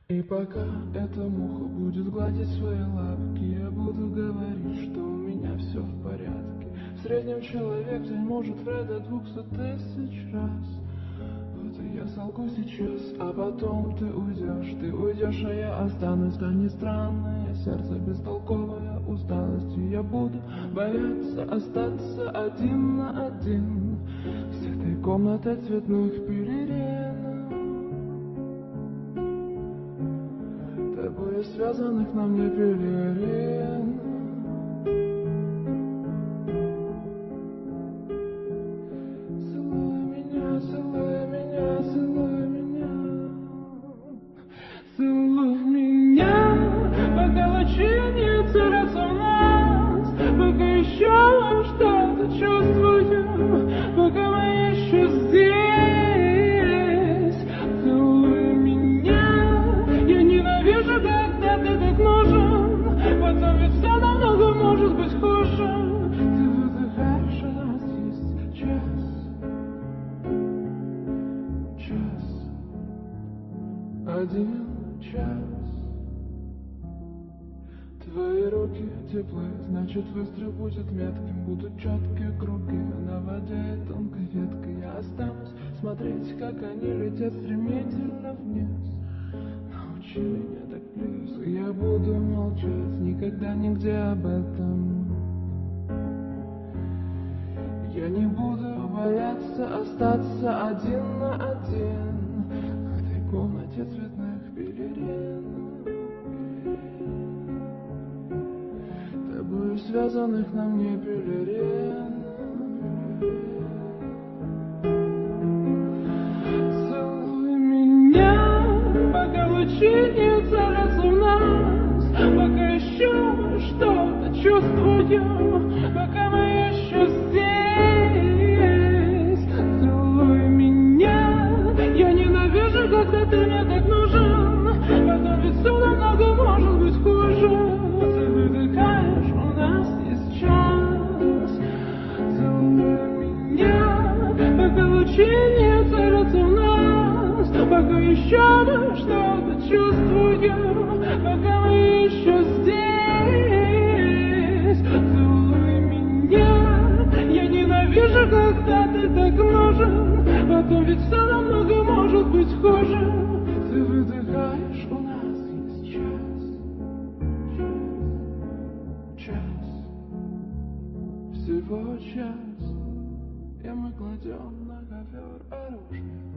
И пока эта муха будет гладить свои лапки, я буду говорить, что у меня все в порядке. В среднем человек день может врать до 200 000 раз. Вот и я солгу сейчас, а потом ты уйдешь, а я останусь. Станет странное сердце, бестолковая усталостью. Я буду бояться остаться один на один с этой комнатой цветных пелерин, тобой связанных на мне пелерин. Целуй меня, целуй меня, целуй меня, целуй меня, пока лучи не целятся в нас, пока еще что-то чувствую, пока мы еще здесь. Целуй меня, я ненавижу, когда ты так нужен, потом ведь все намного может быть хуже. Ты выдыхаешь, у нас есть час, один час. Твои руки теплые, значит выстрел будет метким. Будут четкие круги на воде и тонкой веткой. Я останусь смотреть, как они летят стремительно вниз. Научи меня так, плиз, и я буду молчать, никогда нигде об этом. Я не буду бояться остаться один на один в этой комнате цветных пелерин, тобою связанных на мне пелерин. Целуй меня, пока лучи не целятся в нас, пока еще что-то чувствую, пока мы еще здесь. Когда ты мне так нужен, потом ведь все намного может быть хуже. Ты выдыхаешь, у нас есть час. Целуй меня, пока лучи не целятся в нас, пока еще мы что-то чувствуем, пока мы еще здесь. Целуй меня, я ненавижу, когда ты так нужен, потом ведь все намного может быть хуже. Ты выдыхаешь, у нас есть час, всего час, и мы кладем на ковер оружие.